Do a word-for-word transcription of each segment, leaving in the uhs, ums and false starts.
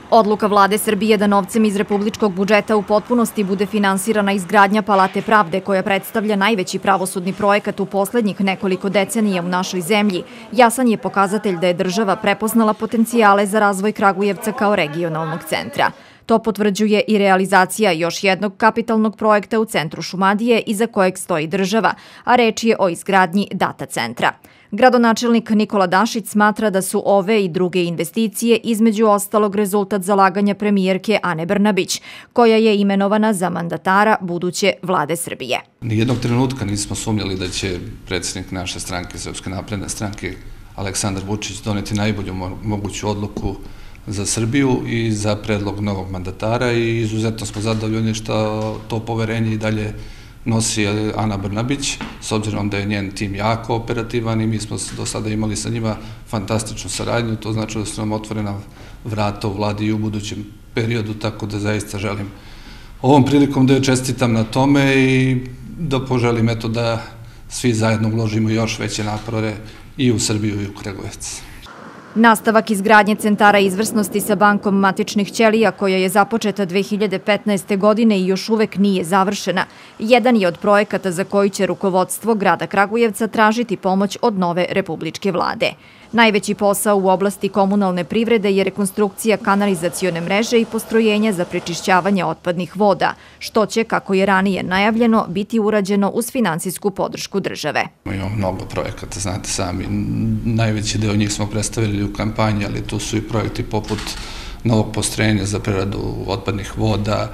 Odluka vlade Srbije da novcem iz republičkog budžeta u potpunosti bude finansirana izgradnja Palate pravde, koja predstavlja najveći pravosudni projekat u poslednjih nekoliko decenija u našoj zemlji, jasan je pokazatelj da je država prepoznala potencijale za razvoj Kragujevca kao regionalnog centra. To potvrđuje i realizacija još jednog kapitalnog projekta u centru Šumadije iza kojeg stoji država, a reč je o izgradnji data centra. Gradonačelnik Nikola Dašić smatra da su ove i druge investicije između ostalog rezultat zalaganja premijerke Ane Brnabić, koja je imenovana za mandatara buduće vlade Srbije. Nijednog trenutka nismo sumnjali da će predsjednik naše stranke, Srpske napredne stranke, Aleksandar Vučić, doneti najbolju moguću odluku za Srbiju i za predlog novog mandatara i izuzetno smo zadovoljni što to poverenje i dalje nosi Ana Brnabić, s obzirom da je njen tim jako operativan i mi smo do sada imali sa njima fantastičnu saradnju, to znači da su nam otvorena vrata u vladi i u budućem periodu, tako da zaista želim ovom prilikom da joj čestitam na tome i da poželim eto da svi zajedno uložimo još veće napore i u Srbiju i u Kragujevac. Nastavak izgradnje centara izvrsnosti sa bankom matičnih ćelija, koja je započeta dve hiljade petnaeste. godine i još uvek nije završena, jedan je od projekata za koji će rukovodstvo grada Kragujevca tražiti pomoć od nove republičke vlade. Najveći posao u oblasti komunalne privrede je rekonstrukcija kanalizacione mreže i postrojenja za prečišćavanje otpadnih voda, što će, kako je ranije najavljeno, biti urađeno uz finansijsku podršku države. Imamo mnogo projekata, znate sami, najveći deo njih smo predstavili u kampanji, ali tu su i projekti poput novog postrojenja za preradu otpadnih voda.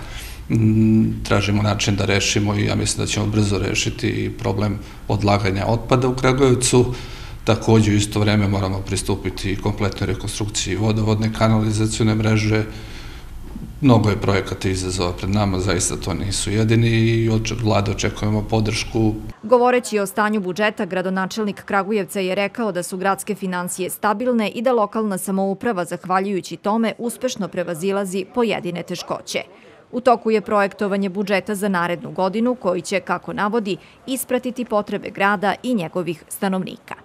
Tražimo način da rešimo i ja mislim da ćemo brzo rešiti problem odlaganja otpada u Kragujevcu. Takođe, u isto vreme moramo pristupiti i kompletnoj rekonstrukciji vodovodne kanalizacione mreže. Mnogo je projekata i izazova pred nama, zaista to nisu jedini i od vlade očekujemo podršku. Govoreći o stanju budžeta, gradonačelnik Kragujevca je rekao da su gradske finansije stabilne i da lokalna samouprava, zahvaljujući tome, uspešno prevazilazi pojedine teškoće. U toku je projektovanje budžeta za narednu godinu, koji će, kako navodi, ispratiti potrebe grada i njegovih stanovnika.